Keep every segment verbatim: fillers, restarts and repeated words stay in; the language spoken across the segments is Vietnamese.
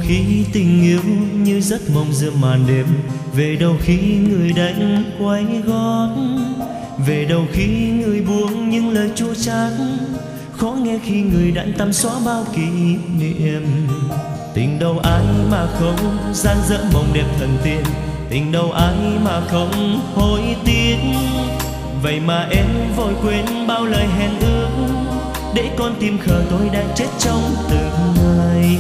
khi tình yêu như giấc mộng giữa màn đêm, về đâu khi người đánh quay gót, về đâu khi người buông những lời chua chát, khó nghe khi người đạn tăm xóa bao kỷ niệm. Tình đâu ai mà không gian dở mộng đẹp thần tiên, tình đâu ai mà không hối tiếc. Vậy mà em vội quên bao lời hẹn ước, để con tim khờ tôi đang chết trong từng ngày.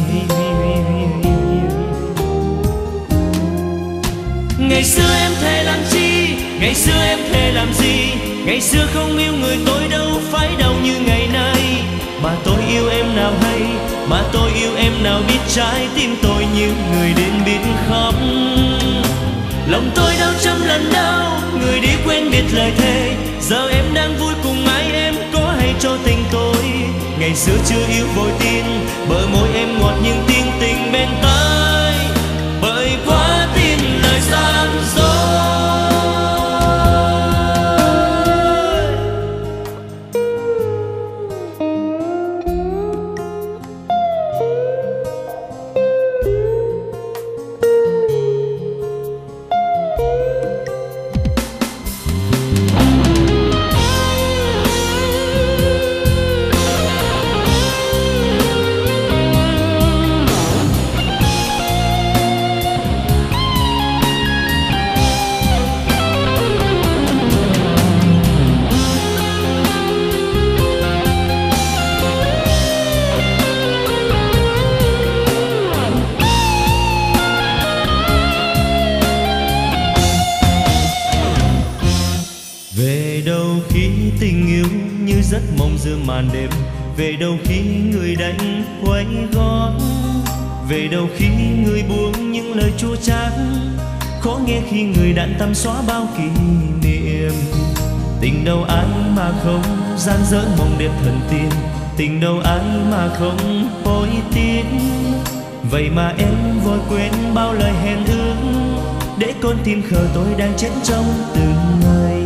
Ngày xưa em thề làm chi, ngày xưa em thề làm gì, ngày xưa không yêu người tôi đâu phải đau như ngày nay. Mà tôi yêu em nào hay, mà tôi yêu em nào biết trái tim tôi như người đến biết khóc. Lòng tôi đau trăm lần đau, người đi quên biệt lời thề. Giờ em đang vui cùng ai em có hay cho tình tôi. Ngày xưa chưa yêu vội tin, bờ môi em ngọt nhưng tiếng tình bên tai. Bởi quá tin lời gian dối. Giấc mộng giữa màn đêm, về đâu khi người đánh quay gót, về đâu khi người buông những lời chua chát, khó nghe khi người đạn tăm xóa bao kỷ niệm. Tình đâu ai mà không gian dở mộng đẹp thần tiên, tình đâu ai mà không hối tiếc. Vậy mà em vội quên bao lời hẹn ước, để con tim khờ tôi đang chết trong từng ngày.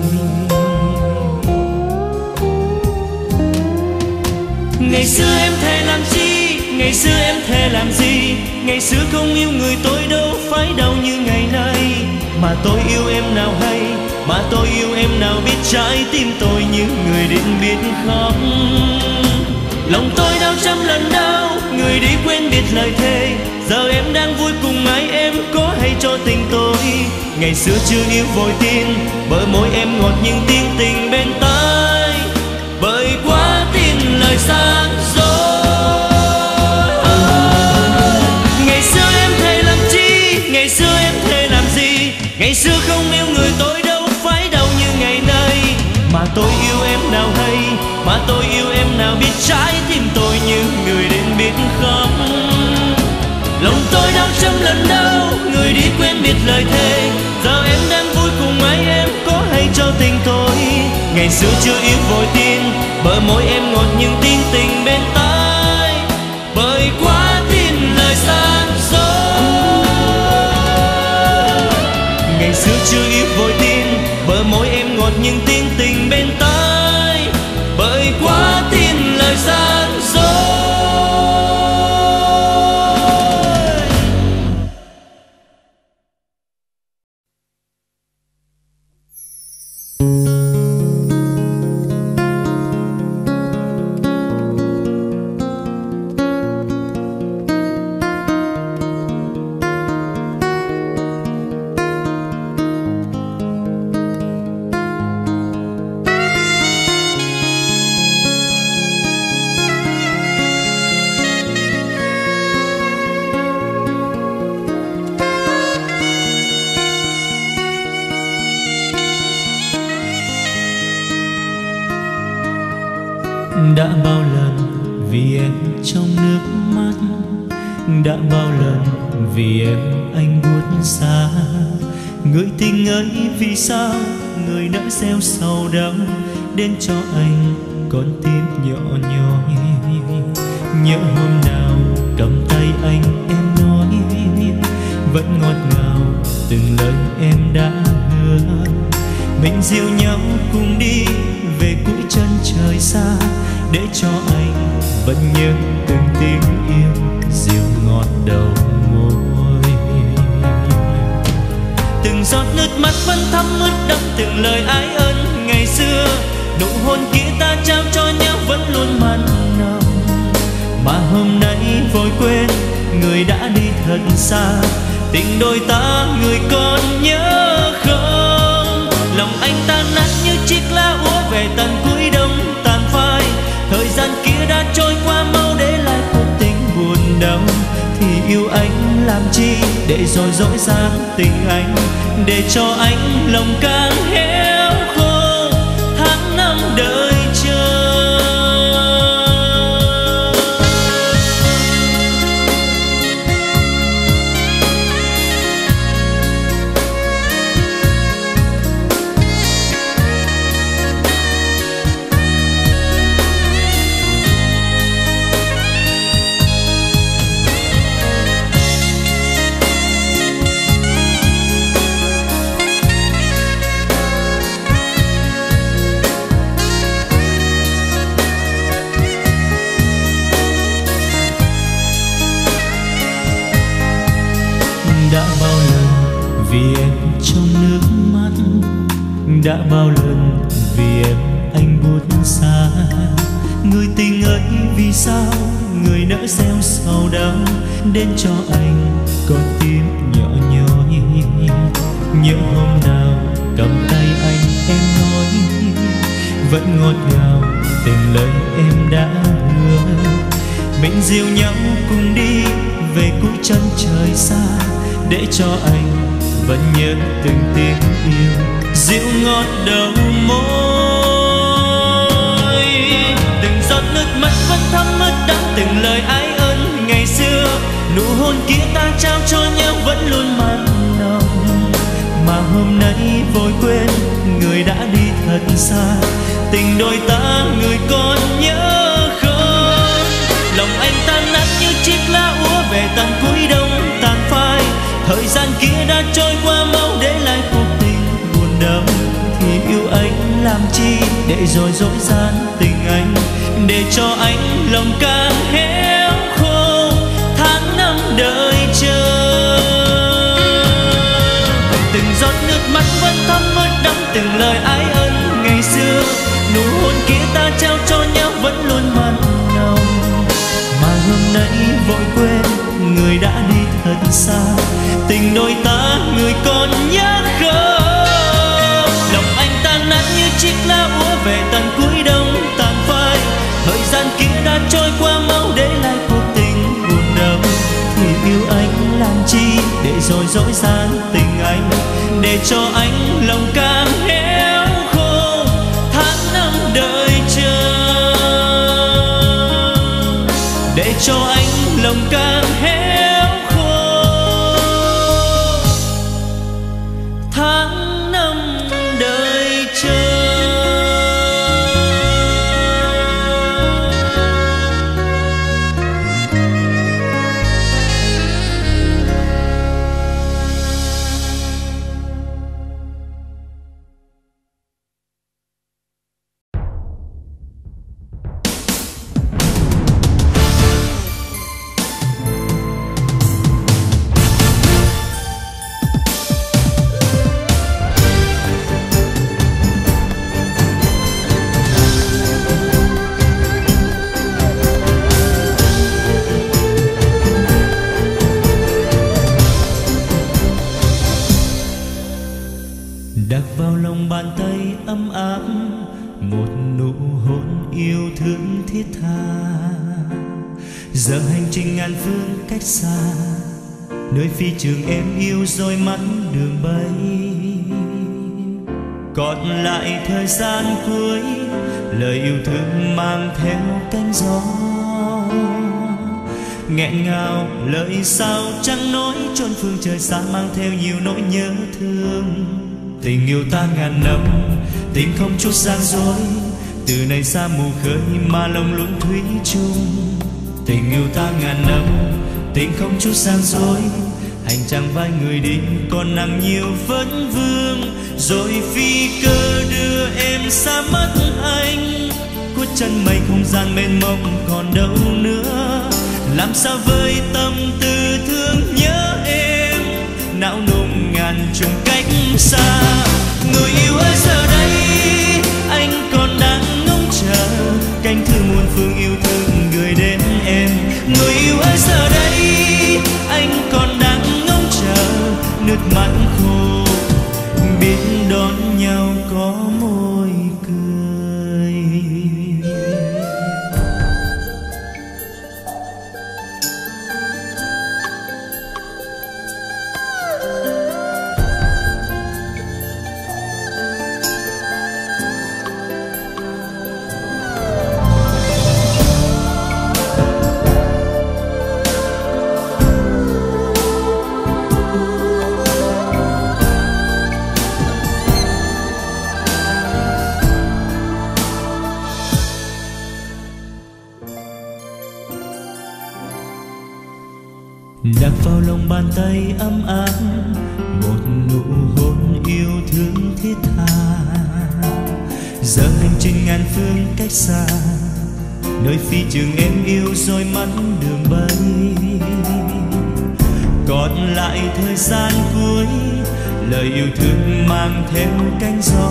Ngày xưa em thề làm chi, ngày xưa em thề làm gì, ngày xưa không yêu người tôi đâu phải đau như ngày nay. Mà tôi yêu em nào hay, mà tôi yêu em nào biết trái tim tôi như người đến biết khóc. Lòng tôi đau trăm lần đau, người đi quên biệt lời thề. Giờ em đang vui cùng ai em có hay cho tình tôi. Ngày xưa chưa yêu vội tin, bờ môi em ngọt nhưng tiếng tình bên tai. Bởi quá tin lời gian dối. Ngày xưa em thề làm chi, ngày xưa em thề làm gì, ngày xưa không yêu người tôi đâu phải đau như ngày nay. Mà tôi yêu em nào hay, mà tôi yêu em nào biết trái tim tôi như người đến biết khóc. Lòng tôi đau trăm lần đau, người đi quên biệt lời thề. Giờ em đang vui cùng ai em có hay cho tình tôi. Ngày xưa chưa yêu vội tin, bờ môi em ngọt nhưng tiếng tình bên tai. Bởi quá tin lời gian dối. Ngày xưa chưa yêu vội tin, bờ môi em ngọt nhưng tiếng tình bên tai. Bởi quá tin lời gian dối. Đã bao lần vì em trong nước mắt, đã bao lần vì em anh buốt xa. Người tình ấy vì sao người đã gieo sầu đau, đến cho anh con tim nhỏ nhói. Nhớ hôm nào cầm tay anh em nói, vẫn ngọt ngào từng lời em đã hứa. Mình dìu nhau cùng đi về cuối chân trời xa, để cho anh vẫn nhớ từng tiếng yêu dịu ngọt đầu giọt nước mắt vẫn thấm ướt đẫm từng lời ái ân ngày xưa. Nụ hôn kia ta trao cho nhau vẫn luôn mặn nồng, mà hôm nay vội quên người đã đi thật xa. Tình đôi ta người còn nhớ không? Lòng anh tan nát như chiếc lá úa về tận cuối đông tàn phai. Thời gian kia đã trôi qua mau để lại cuộc tình buồn đau. Thì yêu anh làm chi để rồi dối gian tình anh, để cho anh lòng càng héo khô tháng năm đợi chờ. Đã bao lần vì em trong nước mắt, đã bao lần vì em anh buốt xa. Người tình ấy vì sao người nỡ gieo sầu đau, đến cho anh con tim nhỏ nhói. Nhớ hôm nào cầm tay anh em nói vẫn ngọt ngào từng lời em đã hứa. Mình dìu nhau cùng đi về cuối chân trời xa, để cho anh vẫn nhớ từng tiếng yêu dịu ngọt đầu môi. Từng giọt nước mắt vẫn thấm ướt đẫm từng lời ái ân ngày xưa. Nụ hôn kia ta trao cho nhau vẫn luôn mặn nồng, mà hôm nay vội quên người đã đi thật xa. Tình đôi ta người còn nhớ không? Lòng anh tan nát như chiếc lá úa về tận cuối đông tàn phai. Thời gian kia đã trôi qua mau để lại cuộc tình buồn đau. Thì yêu anh làm chi để rồi dối gian tình anh, để cho anh lòng càng héo khô tháng năm đợi chờ. Từng giọt nước mắt vẫn thấm ướt đẫm từng lời ái ân ngày xưa. Nụ hôn kia ta trao cho nhau vẫn luôn mặn nồng, mà hôm nay vội quên người đã đi thật xa. Tình đôi ta người còn nhớ không? Lòng anh tan nát như chiếc lá úa về tận cuối đông tàn phai. Thời gian kia đã trôi qua mau để lại cuộc tình buồn đau. Thì yêu anh làm chi để rồi dối gian tình anh, để cho anh lòng càng héo khô tháng năm đợi chờ. Để cho anh lòng càng héo khô tháng năm đợi chờ. đặt vào lòng bàn tay ấm áp một nụ hôn yêu thương thiết tha. Giờ hành trình ngàn phương cách xa, nơi phi trường em yêu rồi mắt đường bay. Còn lại thời gian cuối, lời yêu thương mang theo cánh gió. Nghẹn ngào lời sao chẳng nói, chốn phương trời xa mang theo nhiều nỗi nhớ thương. Tình yêu ta ngàn năm, tình không chút gian dối, từ nay xa mù khơi mà lòng luôn thủy chung. Tình yêu ta ngàn năm, tình không chút gian dối, hành trang vai người đi còn nặng nhiều vấn vương. Rồi phi cơ đưa em xa mất anh, khuất chân mây không gian mênh mông còn đâu nữa. Làm sao với tâm tư thương nhớ em, não nùng ngàn trùng cách xa. Người yêu ơi giờ đây anh còn đang ngóng chờ cánh thư muôn phương yêu thương gửi đến em. Người yêu ơi giờ đây anh còn đang ngóng chờ nước mắt khô biết đón nhau có môi cười. đặt vào lòng bàn tay ấm áp một nụ hôn yêu thương thiết tha. Giờ hành trình ngàn phương cách xa, nơi phi trường em yêu rồi mắt đường bay. Còn lại thời gian cuối, lời yêu thương mang theo cánh gió.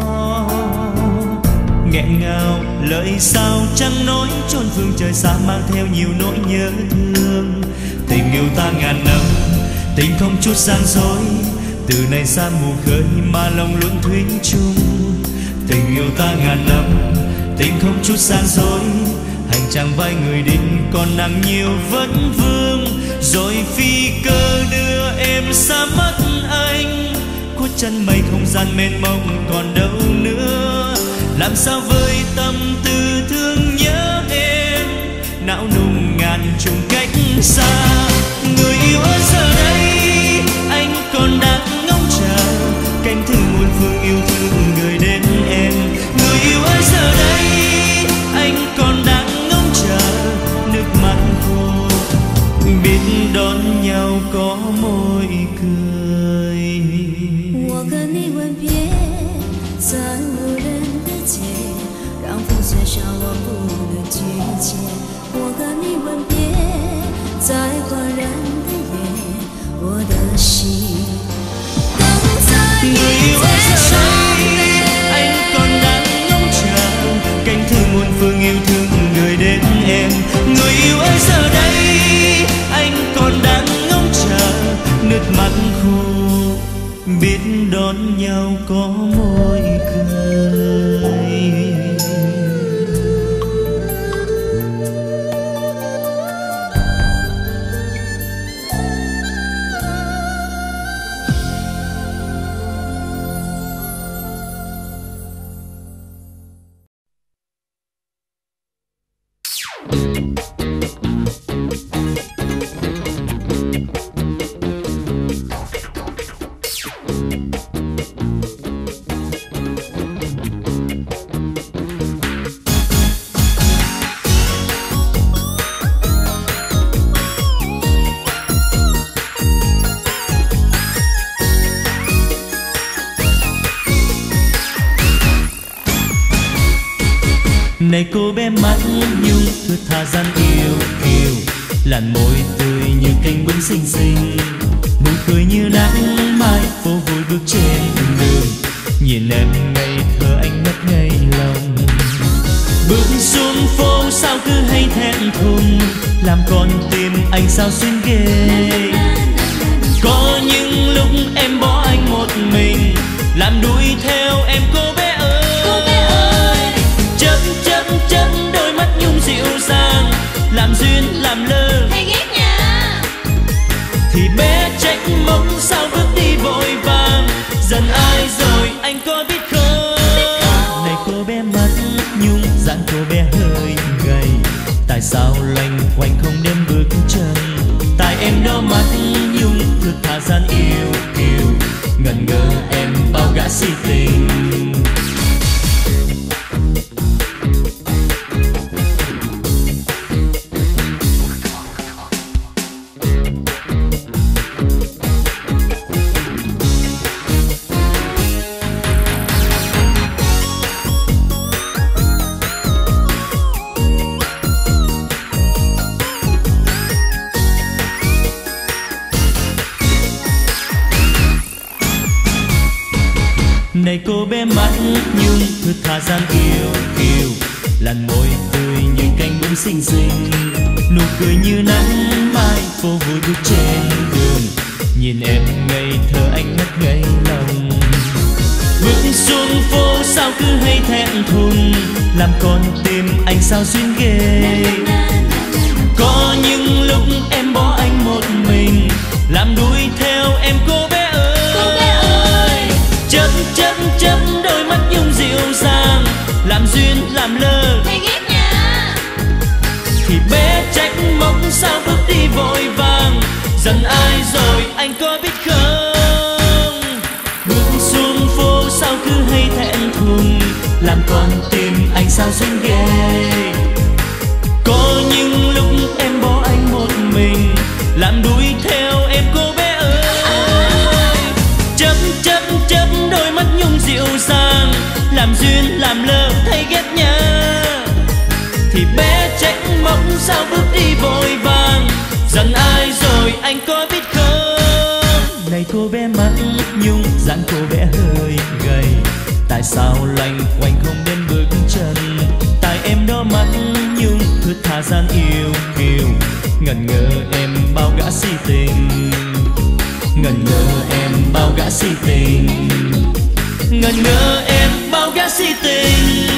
Nghẹn ngào lời sao chẳng nói chốn phương trời xa, mang theo nhiều nỗi nhớ thương. Tình yêu ta ngàn năm, tình không chút gian dối, từ nay xa mù khơi mà lòng luôn thủy chung. Tình yêu ta ngàn năm, tình không chút gian dối, hành trang vai người đi còn nặng nhiều vấn vương. Rồi phi cơ đưa em xa mất anh, khuất chân mây không gian mênh mông còn đâu nữa. Làm sao với tâm tư thương nhớ em, não nùng ngàn trùng cách xa. Người yêu ơi giờ đây anh còn đang ngóng chờ cánh thư muôn phương yêu thương gửi đến em. Người yêu ơi giờ đây anh còn đang ngóng chờ nước mắt khô biết đón nhau có môi cười. 我跟你吻别在无人的街，让风雪笑我不能拒绝。我跟你吻别在换人的夜，我的心等在你肩上。 anh còn đang ngóng chờ cánh thư muôn phương yêu thương gửi đến em. Người yêu ơi giờ đây anh còn đang ngóng chờ nước mắt khô biết đón nhau có môi cười. Này cô bé mắt nhung thướt tha gian yêu kiều, làn môi tươi như cánh bướm xinh xinh, nụ cười như nắng mai phố vui bước trên đường. Nhìn em ngây thơ anh mất ngây lòng, bước xuống phố sao cứ hay thẹn thùng, làm con tim anh sao xuyên ghê. Có những lúc em bỏ anh một mình, làm đuổi theo em cô bé ơi. Chớp chớp chớp đôi mắt nhung dịu dàng, làm duyên làm lơ hay ghét nhà thì bé trách móc sao bước đi vội vàng. Dần ai rồi anh có biết không? Này cô bé mắt nhung dáng cô bé hơi gầy, tại sao loanh quanh không đêm bước chân? Tại em đỏ mắt nhung thướt tha gian yêu kiều, ngần ngơ em bao gã si tình. Này cô bé mắt nhung thướt tha dáng yêu kiều, làn môi tươi như cánh bướm xinh xinh, nụ cười như nắng mai phố vui bước trên đường. Nhìn em ngây thơ anh ngất ngây lòng. Bước xuống phố sao cứ hay thẹn thùng, làm con tim anh sao duyên ghê. Có những lúc em bỏ anh một mình, làm đuổi theo em cô bé ơi. Cô bé ơi, chớp chớp chớp đôi mắt nhung dịu dàng, làm duyên làm lơ thầy ghét nhà. thì bé trách móc sao bước đi vội vàng. Giận ai rồi anh có biết không? Bước xuống phố sao cứ hay thẹn thùng, làm con tim anh sao duyên ghê. Có những lúc em bỏ anh một mình, làm đuổi theo em cô bé ơi. Chớp chớp chớp đôi mắt nhung dịu dàng, làm duyên làm lơ thay ghét nhá. Thì bé trách móc sao bước đi vội vàng. Giận ai rồi anh có biết không? Này cô bé mắt nhung dáng cô bé hơi gầy, tại sao loanh quanh không đến bước chân? Tại em đó mắt nhung thướt tha gian yêu kiều, ngần ngơ em bao gã si tình, ngần ngơ em bao gã si tình, ngần ngơ em bao gã si tình.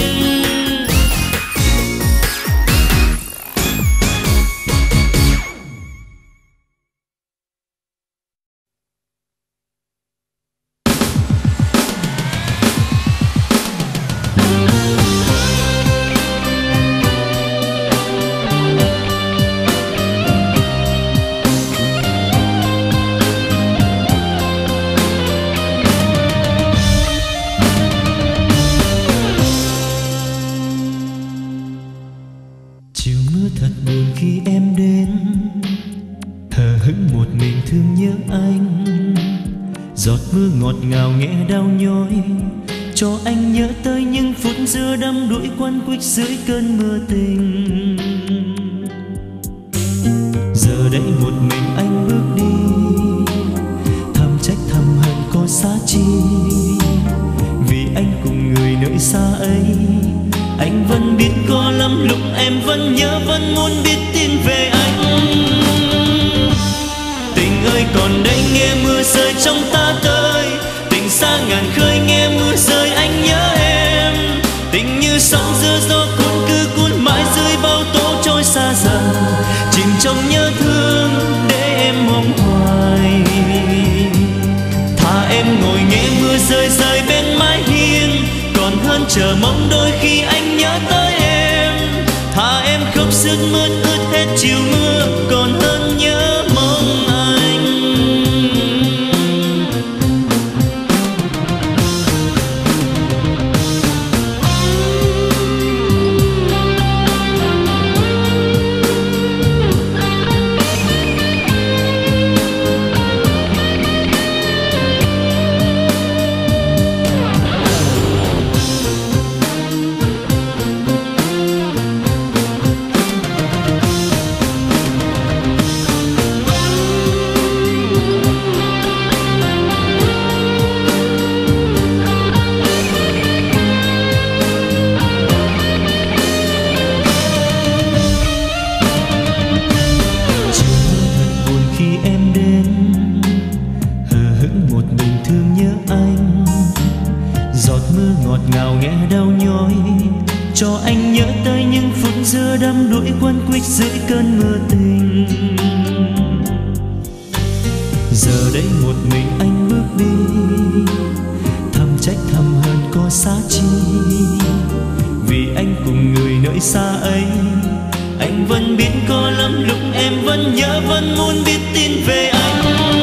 Giọt mưa ngọt ngào nghe đau nhói, cho anh nhớ tới những phút giữa đắm đuổi quấn quýt dưới cơn mưa tình. Giờ đây một mình anh bước đi, thầm trách thầm hận có xa chi. Vì anh cùng người nơi xa ấy, anh vẫn biết có lắm lúc em vẫn nhớ, vẫn muốn biết tin về anh. Tình ơi còn đây nghe mưa rơi trong ta tới, tình xa ngàn khơi nghe mưa rơi anh nhớ em. Tình như sóng giữa gió cuốn cứ cuốn mãi dưới bao tố trôi xa dần, chìm trong nhớ thương để em mong hoài. Thà em ngồi nghe mưa rơi rơi bên mái hiên, còn hơn chờ mong đôi khi anh nhớ tới em. Thà em khóc sướt mướt ướt hết chiều mưa, còn hơn nhớ mong anh. Cho anh nhớ tới những phút giữa đắm đuổi quấn quýt dưới cơn mưa tình. Giờ đây một mình anh bước đi, thầm trách thầm hận có xa chi. Vì anh cùng người nơi xa ấy, anh vẫn biết có lắm lúc em vẫn nhớ, vẫn muốn biết tin về anh.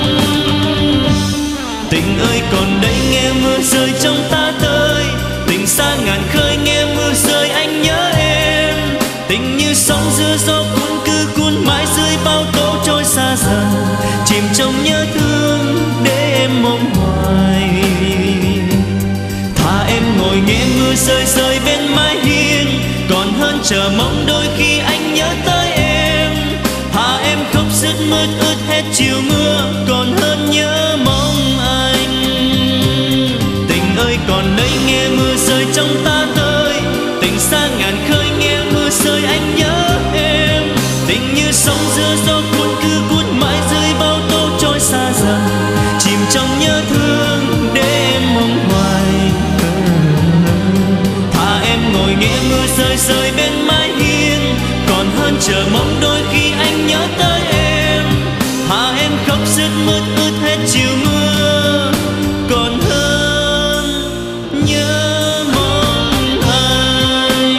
Tình ơi còn đây nghe mưa rơi trong ta tới, tình xa ngàn khơi nghe mưa rơi anh nhớ em. Tình như sóng giữa gió cuốn cứ cuốn mãi dưới bao tố trôi xa dần, chìm trong nhớ thương để em mong hoài. Thà em ngồi nghe mưa rơi rơi bên mái hiên, còn hơn chờ mong đôi khi anh nhớ tới em. Thà em khóc sướt mướt ướt hết chiều mưa, còn hơn nhớ mong anh. Tình ơi nghe mưa rơi trong ta tới, tình xa ngàn khơi nghe mưa rơi anh nhớ em. Tình như sóng giữa gió cuốn cứ cuốn mãi dưới bao tố trôi xa dần, chìm trong nhớ thương để em mong hoài. Thà em ngồi nghe mưa rơi rơi bên mái hiên, còn hơn chờ mong đôi khi anh nhớ tới em. Thà em khóc sướt mướt ướt hết chiều mưa, còn hơn nhớ mong anh.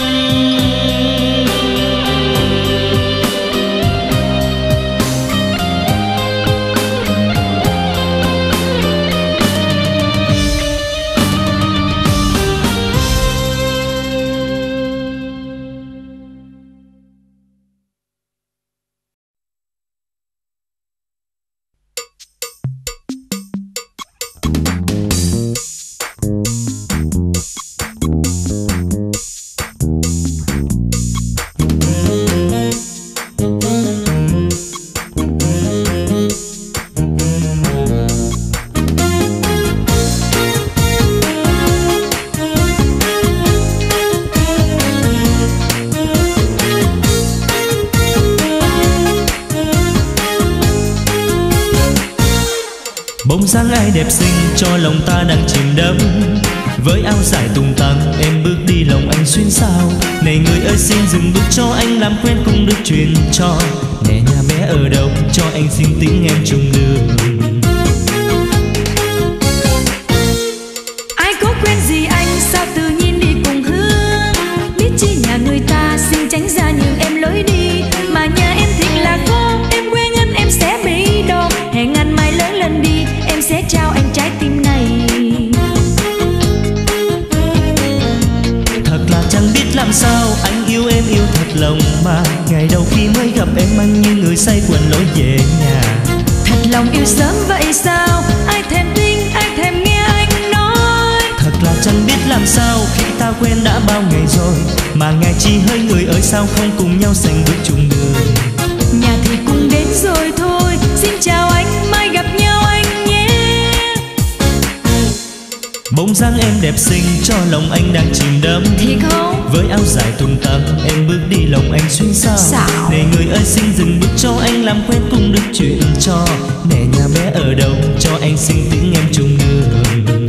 Bóng dáng ai đẹp xinh cho lòng ta đang chìm đắm, với áo dài tung tăng em bước đi lòng anh xuyên sao. Này người ơi xin dừng bước cho anh làm quen cùng được truyền cho. Nè nhà bé ở đâu cho anh xin tiếng em chung đường. Ai có quen gì anh sao tự nhiên đi cùng hướng, biết chi nhà người ta xin tránh ra nhường em lối đi. Mà nhà em thiệt là khó, em quen anh em sẽ bị đau. Hẹn anh mai lớn lên đi, em sẽ trao anh trái tim này. Thật là chẳng biết làm sao anh yêu em yêu thật lòng mà. Ngày đầu khi mới gặp em anh như người say quên lối về nhà. Thật lòng yêu sớm vậy sao, ai thèm tin ai thèm nghe anh nói. Thật là chẳng biết làm sao khi ta quen đã bao ngày rồi, mà ngày chỉ hơi người ơi sao không cùng nhau sánh bước chung đường. Nhà thì cũng đến rồi thôi, xin chào anh, mai gặp nhau anh nhé. Bóng dáng em đẹp xinh cho lòng anh đang chìm đắm. Thiệt không? Với áo dài tung tăng em bước đi lòng anh xuyên sao. Sao? Này người ơi xin dừng bước cho anh làm quen cùng được chuyện cho. Nè nhà bé ở đâu cho anh xin tiếng em chung đường.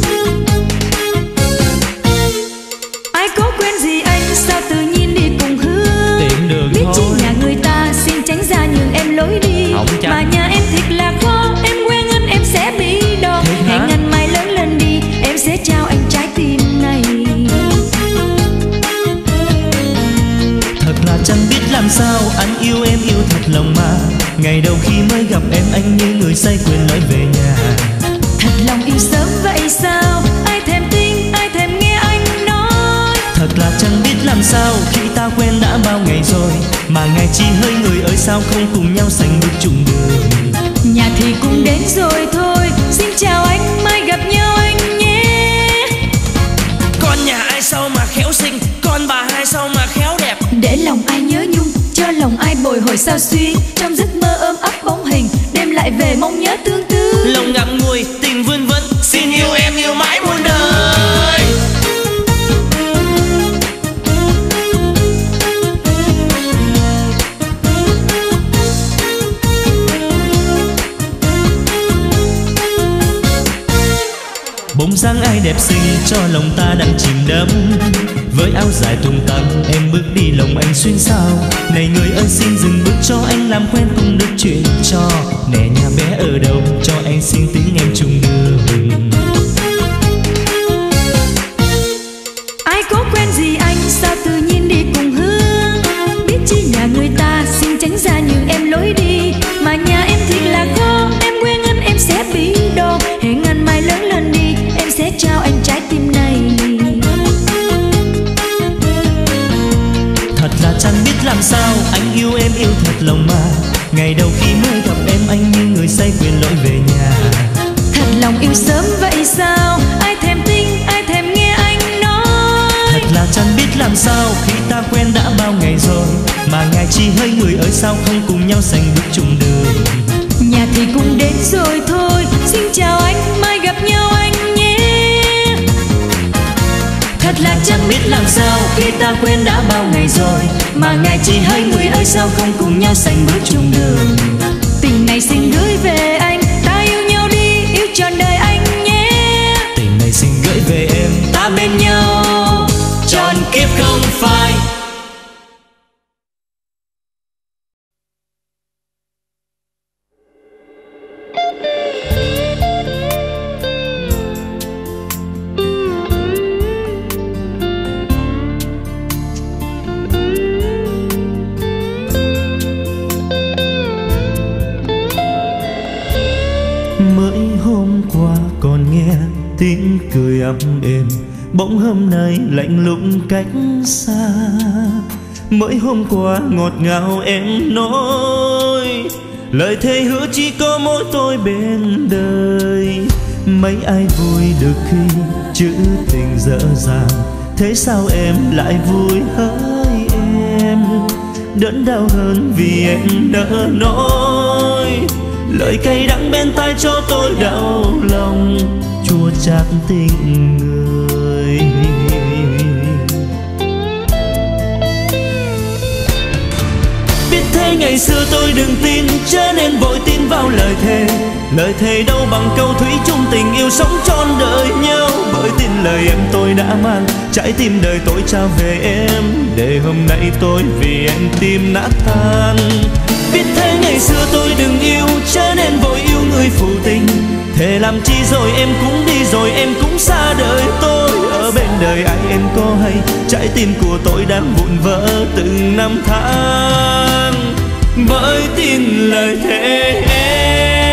Ai có quen gì anh sao tự nhiên đi cùng hướng, Tiện đường biết chi thôi. nhà người ta xin tránh ra nhường em lối đi. Không chắc. Mà nhà em thiệt là khó, em quen anh em sẽ bị đau. Thiệt hả? Hẹn anh mai lớn lên đi, em sẽ trao anh trái tim này. Thật là chẳng biết làm sao anh yêu em yêu thật lòng mà. Ngày đầu khi mới gặp em anh như người say quên lối về nhà. Thật lòng yêu sớm vậy sao, ai thèm tin ai thèm nghe anh nói. Thật là chẳng biết làm sao khi ta quen đã bao ngày rồi, mà ngày chỉ hơi người ơi sao không cùng nhau sánh bước chung đường. Nhà thì cũng đến rồi thôi, xin chào anh, mai gặp nhau anh nhé. Con nhà ai sao mà khéo xinh, con bà hai sao mà khéo đẹp. Để lòng ai nhớ nhung, cho lòng ai bồi hồi sao xuyên. Trong giấc mơ ôm ấp bóng hình, đêm lại về mong nhớ tương tư. Lòng ngậm ngùi tình vươn vấn, xin yêu em yêu mãi muôn đời. Bóng dáng ai đẹp xinh cho lòng ta đang chìm đắm. Với áo dài tung tăng em bước đi lòng anh xuyên sao. Này người ơi xin dừng bước cho anh làm quen cùng được chuyện cho. Nè nhà bé ở đâu cho anh xin tiếng em chung đường. Ai có quen gì anh sao tự nhiên đi cùng hướng, biết chi nhà người ta xin tránh ra nhường em lối đi. Mà nhà em thiệt là khó, em quen anh em sẽ bị đau. Hẹn anh mai lớn lên đi, em sẽ trao anh trái tim này. Thật là chẳng biết làm sao anh yêu em yêu thật lòng mà. Ngày đầu khi mới gặp em anh như người say quên lối về nhà. Thật lòng yêu sớm vậy sao, ai thèm tin ai thèm nghe anh nói. Thật là chẳng biết làm sao khi ta quen đã bao ngày rồi, mà ngày chỉ hơi người ơi sao không cùng nhau sánh bước chung đường. Nhà thì cũng đến rồi thôi, xin chào anh, mai gặp nhau anh nhé. ta quen đã bao ngày rồi, mà ngày chỉ hai người ơi sao không cùng nhau sánh bước chung đường. Tình này xin gửi về anh, ta yêu nhau đi, yêu trọn đời anh nhé. Tình này xin gửi về em, ta bên nhau trọn kiếp không phai. Tiếng cười ấm êm bỗng hôm nay lạnh lùng cách xa. Mới hôm qua ngọt ngào em nói, lời thề hứa chỉ có mỗi tôi bên đời. Mấy ai vui được khi chữ tình dở dàng, thế sao em lại vui hỡi em. Đớn đau hơn vì em nỡ nói, lời cay đắng bên tai cho tôi đau lòng, chua chát tình người. Biết thế ngày xưa tôi đừng tin, chớ nên vội tin vào lời thề. Lời thề đâu bằng câu thủy chung tình yêu sống trọn đời nhau. Bởi tin lời em tôi đã mang trái tim đời tôi trao về em, để hôm nay tôi vì em tim nát tan. Biết thế ngày xưa tôi đừng yêu, chớ nên vội yêu người phụ tình. Thề làm chi rồi em cũng đi rồi em cũng xa đời tôi. Ở bên đời ai em có hay, trái tim của tôi đang vụn vỡ từng năm tháng, bởi tin lời thề em.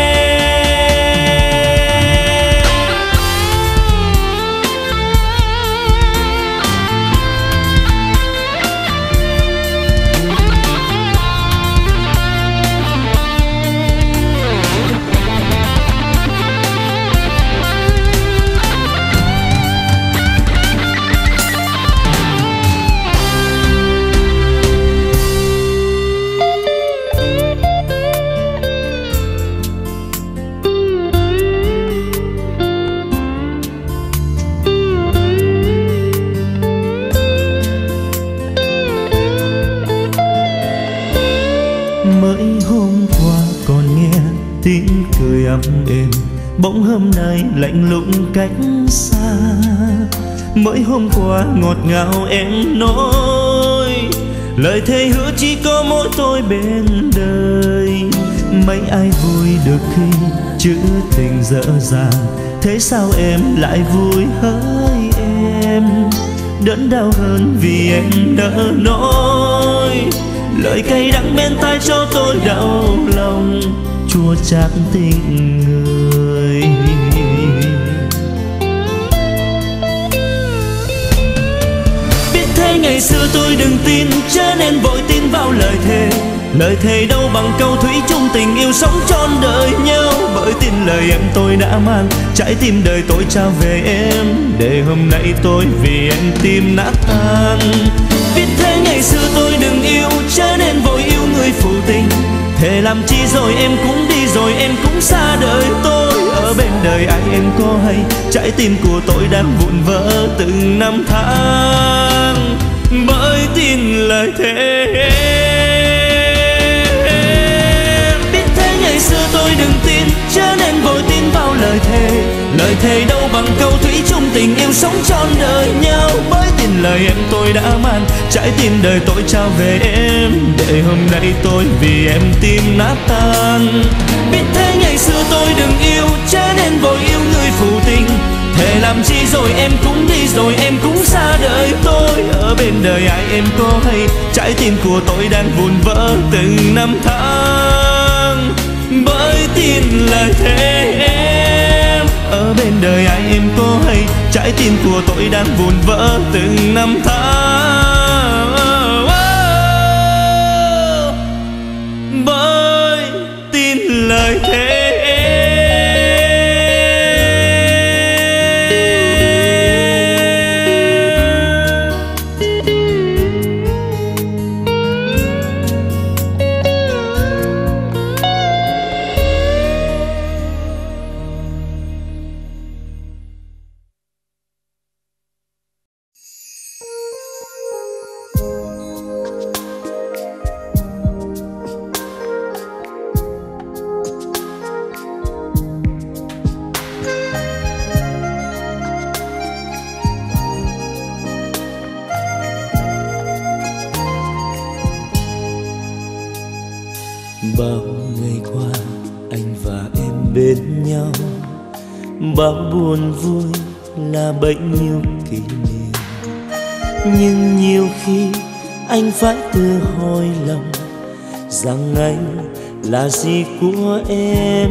Tiếng cười ấm êm bỗng hôm nay lạnh lùng cách xa. Mới hôm qua ngọt ngào em nói, lời thề hứa chỉ có mỗi tôi bên đời. Mấy ai vui được khi chữ tình dở dàng, thế sao em lại vui hỡi em. Đớn đau hơn vì em nỡ nói, lời cay đắng bên tai cho tôi đau lòng, chua chát tình người. Biết thế ngày xưa tôi đừng tin, chớ nên vội tin vào lời thề. Lời thề đâu bằng câu thủy chung tình yêu sống trọn đời nhau. Bởi tin lời em tôi đã mang trái tim đời tôi trao về em, để hôm nay tôi vì em tim nát tan. Biết thế ngày xưa tôi đừng yêu, chớ nên vội yêu người phụ tình. Thề làm chi rồi em cũng đi rồi em cũng xa đời tôi. Ở bên đời ai em có hay, trái tim của tôi đang vụn vỡ từng năm tháng, bởi tin lời thề em. Biết thế ngày xưa tôi đừng tin, chớ nên vội tin vào lời thề. Lời thề đâu bằng câu thủy chung tình yêu sống trọn đời nhau. Bởi tin lời em tôi đã mang trái tim đời tôi trao về em, để hôm nay tôi vì em tim nát tan. Biết thế ngày xưa tôi đừng yêu, chớ nên vội yêu người phụ tình. Thề làm chi rồi em cũng đi rồi em cũng xa đời tôi. Ở bên đời ai em có hay, trái tim của tôi đang vụn vỡ từng năm tháng, bởi tin lời thề em. Ở bên đời ai em có hay, trái tim của tôi đang vụn vỡ từng năm tháng, bởi tin lời thề. Bao ngày qua anh và em bên nhau, bao buồn vui là bấy nhiêu kỷ niệm. Nhưng nhiều khi anh phải tự hỏi lòng rằng anh là gì của em.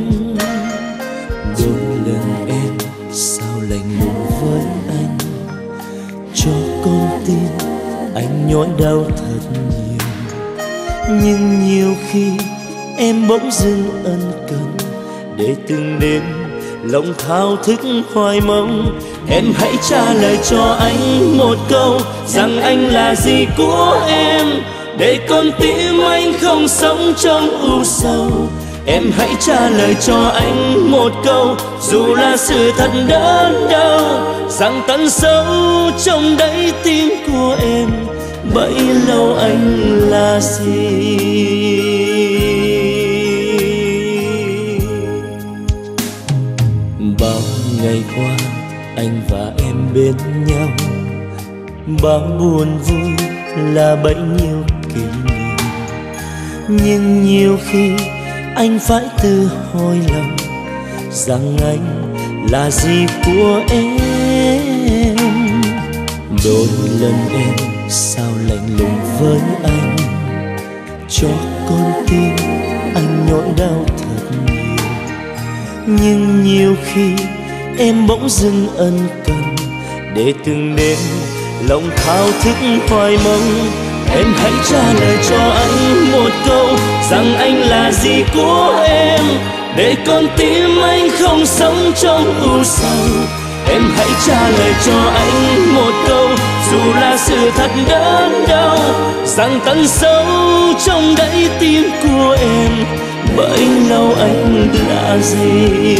Đôi lần em sao lạnh lùng với anh, cho con tim anh nhói đau thật nhiều. Nhưng nhiều khi em bỗng dưng ân cần, để từng đêm lòng thao thức hoài mong. Em hãy trả lời cho anh một câu rằng anh là gì của em, để con tim anh không sống trong u sầu. Em hãy trả lời cho anh một câu, dù là sự thật đớn đau, rằng tận sâu trong đáy tim của em bấy lâu anh là gì. Bao ngày qua anh và em bên nhau, bao buồn vui là bấy nhiêu kỷ niệm. Nhưng nhiều khi anh phải tự hỏi lòng rằng anh là gì của em. Đôi lần em sao lạnh lùng với anh, cho con tim anh nhói đau thật nhiều. Nhưng nhiều khi em bỗng dưng ân cần, để từng đêm lòng thao thức hoài mong. Em hãy trả lời cho anh một câu rằng anh là gì của em, để con tim anh không sống trong u sầu. Em hãy trả lời cho anh một câu, dù là sự thật đớn đau, rằng tận sâu trong đáy tim của em bấy lâu anh là gì.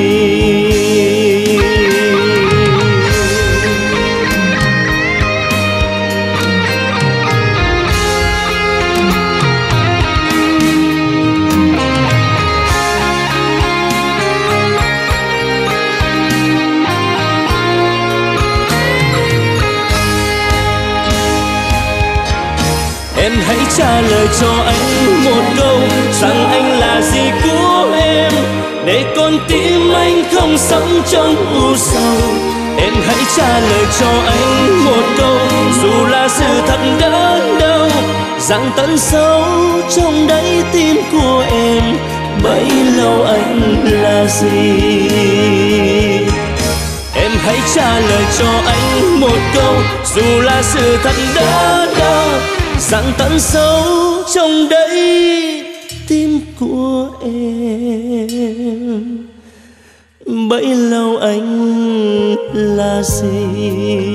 Em hãy trả lời cho anh một câu rằng anh là gì của em, để con tim anh không sống trong u sầu. Em hãy trả lời cho anh một câu, dù là sự thật đớn đau, rằng tận sâu trong đáy tim của em bấy lâu anh là gì. Em hãy trả lời cho anh một câu, dù là sự thật đớn đau, rằng tận sâu trong đáy tim của em bấy lâu anh là gì.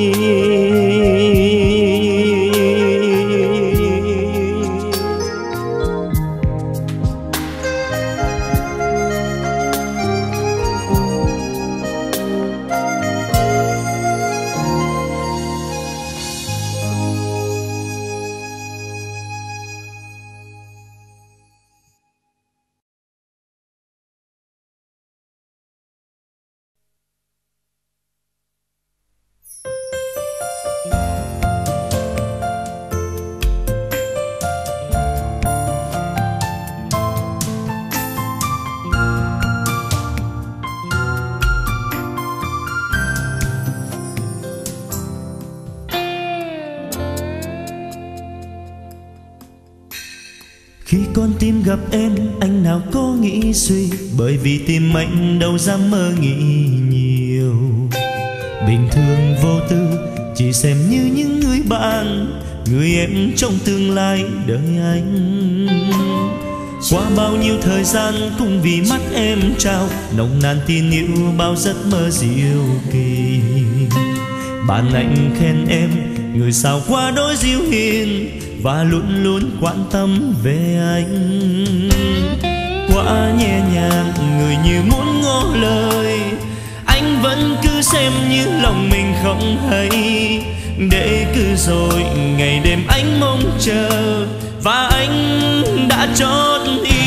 Khi con tim gặp em, anh nào có nghĩ suy, bởi vì tim anh đâu dám mơ nghĩ nhiều. Bình thường vô tư, chỉ xem như những người bạn, người em trong tương lai đời anh. Qua bao nhiêu thời gian cũng vì mắt em trao nồng nàn tin yêu bao giấc mơ diệu kỳ. Bạn anh khen em người sao qua đôi dịu hiền, và luôn luôn quan tâm về anh. Quá nhẹ nhàng người như muốn ngỏ lời, anh vẫn cứ xem như lòng mình không hay. Để cứ rồi ngày đêm anh mong chờ, và anh đã chót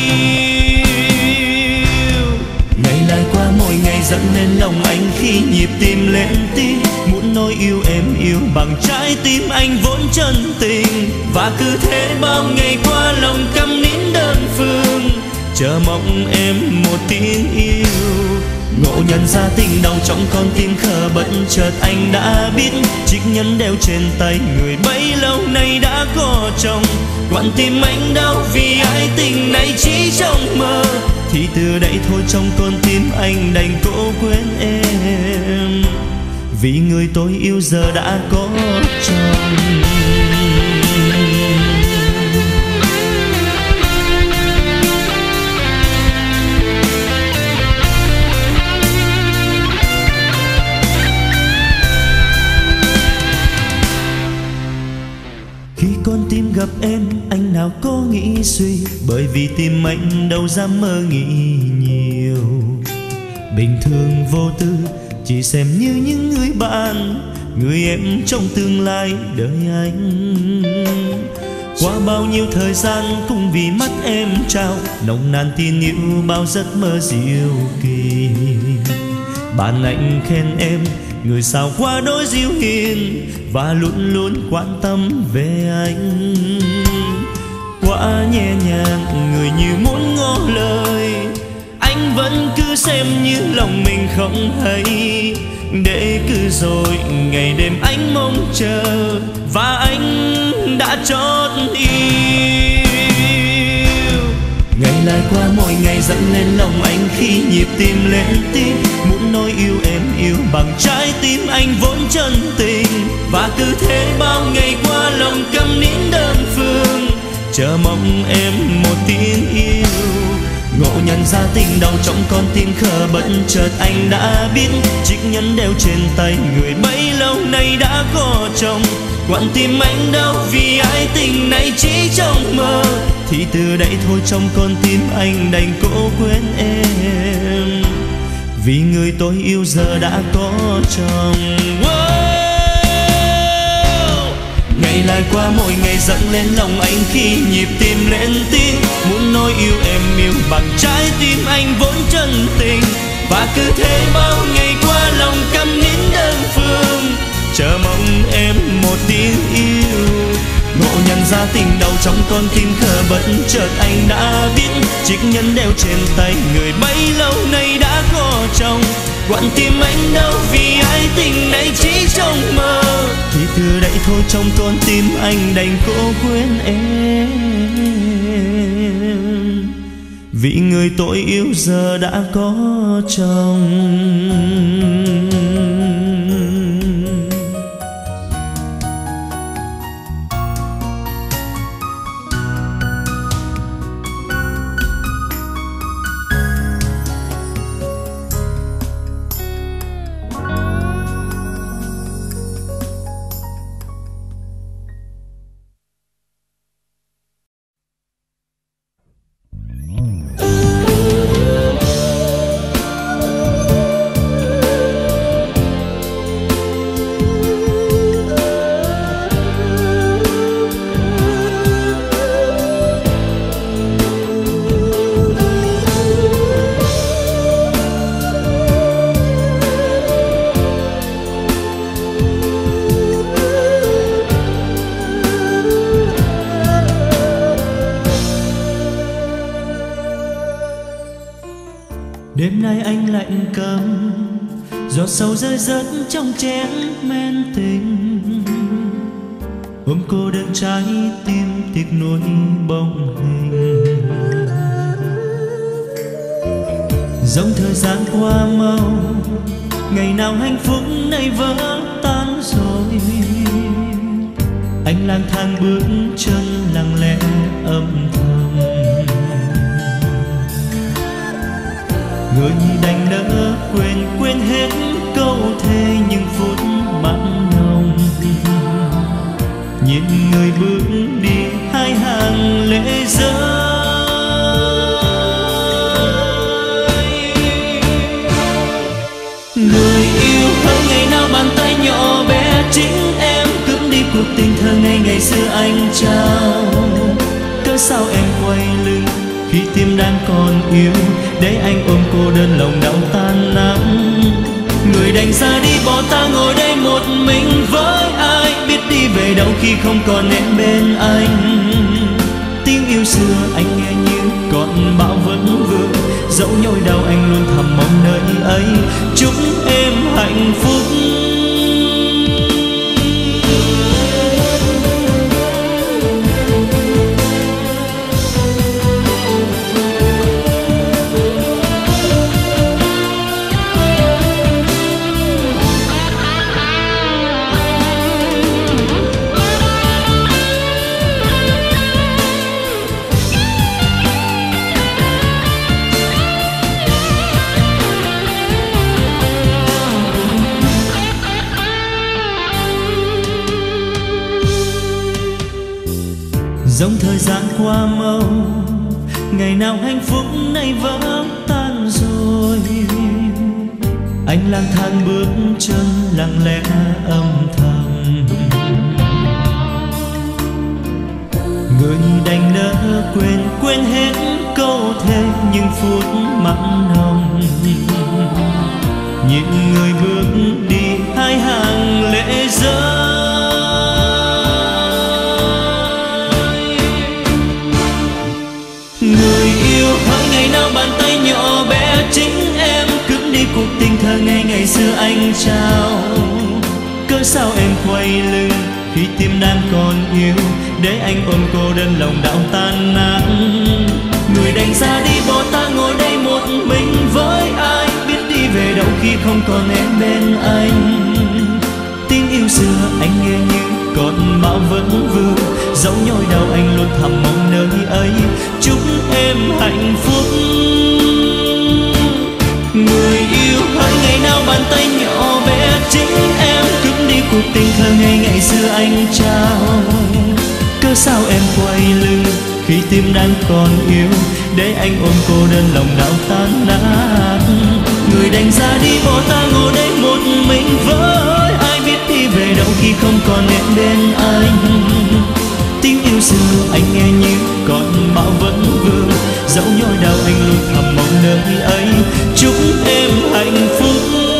yêu. Ngày lại qua mỗi ngày dẫn lên lòng anh khi nhịp tim lên tim, muốn nói yêu em yêu bằng trái tim anh vốn chân tình. Và cứ thế bao ngày qua lòng câm nín đơn chờ mong em một tiếng yêu. Ngộ nhận ra tình đầu trong con tim khờ, bất chợt anh đã biết chiếc nhẫn đeo trên tay người bấy lâu nay đã có chồng. Quặn tim anh đau vì ái tình này chỉ trong mơ, thì từ đây thôi trong con tim anh đành cố quên em, vì người tôi yêu giờ đã có chồng. Khi con tim gặp em, anh nào có nghĩ suy, bởi vì tim anh đâu dám mơ nghĩ nhiều. Bình thường vô tư, chỉ xem như những người bạn, người em trong tương lai đời anh. Qua bao nhiêu thời gian cũng vì mắt em trao nồng nàn tin yêu bao giấc mơ diệu kỳ. Bạn anh khen em người sao qua đôi dịu hiền, và luôn luôn quan tâm về anh. Quá nhẹ nhàng người như muốn ngỏ lời, anh vẫn cứ xem như lòng mình không hay. Để cứ rồi ngày đêm anh mong chờ, và anh đã chót yêu. Ngày lại qua mỗi ngày dâng lên lòng anh khi nhịp tim lên tim, muốn nói yêu em yêu bằng trái tim anh vốn chân tình. Và cứ thế bao ngày qua lòng câm nín đơn phương, chờ mong em một tiếng yêu. Ngộ nhận ra tình đầu trong con tim khờ, bất chợt anh đã biết chiếc nhẫn đeo trên tay người bấy lâu nay đã có chồng. Quặn tim anh đau vì ái tình này chỉ trong mơ, thì từ đây thôi trong con tim anh đành cố quên em, vì người tôi yêu giờ đã có chồng. Wow! Ngày lại qua mỗi ngày dâng lên lòng anh khi nhịp tim lên tim, muốn nói yêu em yêu bằng trái tim anh vốn chân tình. Và cứ thế bao ngày qua lòng câm nín đơn phương, chờ mong em một tiếng yêu. Ngộ nhận ra tình đầu trong con tim khờ, bất chợt anh đã biết chiếc nhẫn đeo trên tay người bấy lâu nay đã có chồng. Quặn tim anh đau vì ái tình này chỉ trong mơ, thì từ đây thôi trong con tim anh đành cố quên em, vì người tôi yêu giờ đã có chồng. Đêm nay anh lạnh câm, giọt sầu rơi rớt trong chén men tình. Ôm cô đơn trái tim tiếc nuối bóng hình. Dòng thời gian qua mau, ngày nào hạnh phúc nay vỡ tan rồi. Anh lang thang bước chân lặng lẽ âm thầm, người đành đỡ quên quên hết câu thề những phút mặn nồng. Nhìn người bước đi hai hàng lệ rơi, người yêu hỡi ngày nào bàn tay nhỏ bé chính em cướp đi cuộc tình thơ ngây ngày xưa anh trao. Cớ sao em quay lưng khi tim đang còn yêu, để anh ôm cô đơn lòng đau tan nắng. Người đành ra đi bỏ ta ngồi đây một mình với ai, biết đi về đâu khi không còn em bên anh. Tiếng yêu xưa anh nghe như còn bão vẫn vương. Dẫu nhói đau anh luôn thầm mong nơi ấy. Chúc em hạnh phúc. Dòng thời gian qua mau, ngày nào hạnh phúc nay vỡ tan rồi. Anh lang thang bước chân lặng lẽ âm thầm, người đành lỡ quên quên hết câu thề những phút mặn nồng. Những người bước đi hai hàng lệ rơi. Người yêu hỡi ngày nào bàn tay nhỏ bé chính em cướp đi cuộc tình thơ ngây ngày xưa anh trao. Cớ sao em quay lưng khi tim đang còn yêu, để anh ôm cô đơn lòng đạo tan nát. Người đành ra đi bỏ ta ngồi đây một mình với ai, biết đi về đâu khi không còn em bên anh. Tiếng yêu xưa anh nghe như còn bão vẫn vương. Dẫu nhói đau anh luôn thầm mong nơi ấy. Chúc em hạnh phúc. Người yêu hỡi ngày nào bàn tay nhỏ bé chính em cướp đi cuộc tình thơ ngây ngày xưa anh trao. Cớ sao em quay lưng khi tim đang còn yêu, để anh ôm cô đơn lòng đạo tan nát. Người đành ra đi bỏ ta ngồi đây một mình với ai, biết đi về đâu khi không còn em bên anh. Tiếng yêu xưa anh nghe như còn bão vẫn vương. Dẫu nhói đau anh luôn thầm mong nơi ấy. Chúc em hạnh phúc.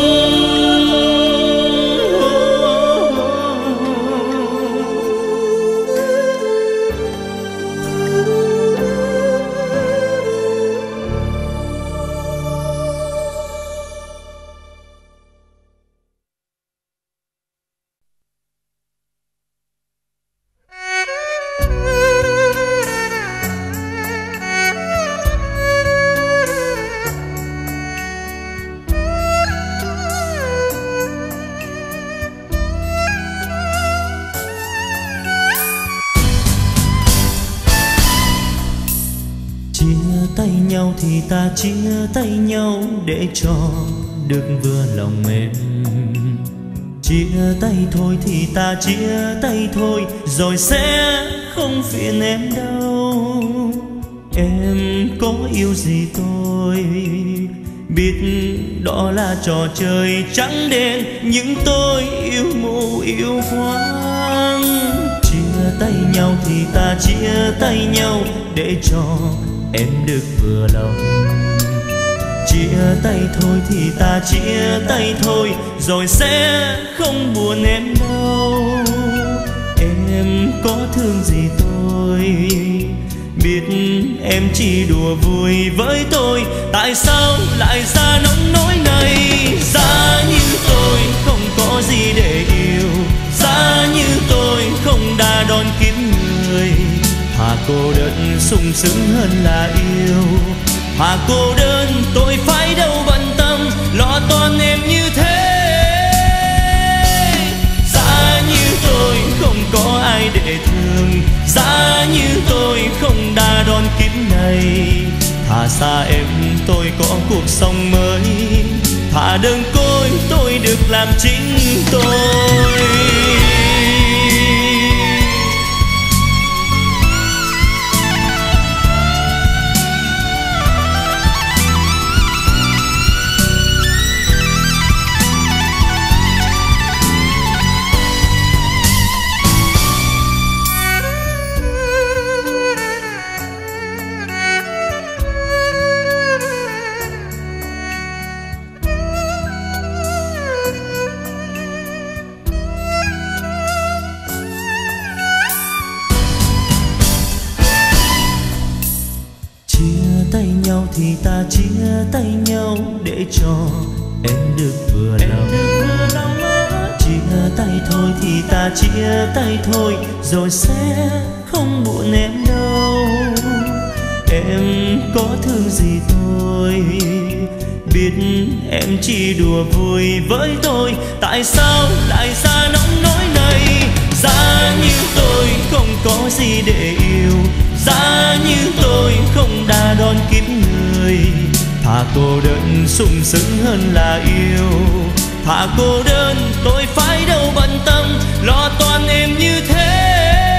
Thì ta chia tay nhau để cho được vừa lòng em. Chia tay thôi thì ta chia tay thôi, rồi sẽ không phiền em đâu. Em có yêu gì tôi biết đó là trò chơi trắng đen, nhưng tôi yêu mù yêu hoang. Chia tay nhau thì ta chia tay nhau để cho em được vừa lòng. Chia tay thôi thì ta chia tay thôi, rồi sẽ không buồn em đâu. Em có thương gì tôi biết em chỉ đùa vui với tôi. Tại sao lại ra nông nỗi này? Giá như tôi không có gì để yêu, giá như tôi không đa đoan kiếm người. Thà cô đơn sung sướng hơn là yêu. Thà cô đơn tôi phải đâu bận tâm lo toan em như thế. Giá như tôi không có ai để thương, giá như tôi không đa đoan kiếp này. Thà xa em tôi có cuộc sống mới, thà đơn côi tôi được làm chính tôi. Chia tay nhau thì ta chia tay nhau để cho em được vừa lòng. Chia tay thôi thì ta chia tay thôi, rồi sẽ không buồn em đâu. Em có thương gì tôi biết, em chỉ đùa vui với tôi. Tại sao lại ra nông nỗi này? Giá như tôi không có gì để yêu, giá như tôi không đa đoan kiếp người. Thà cô đơn sung sướng hơn là yêu, thà cô đơn tôi phải đâu bận tâm lo toan em như thế.